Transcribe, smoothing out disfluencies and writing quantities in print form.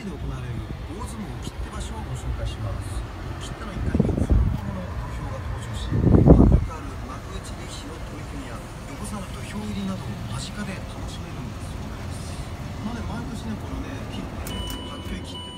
で行われる大相撲切手場所をご紹介します。切手の1階に本物の土俵が登場し、迫力ある幕内力士の取組や横綱の土俵入りなどを間近で楽しめるんだそうです。毎年ね、このね、切手、白球切手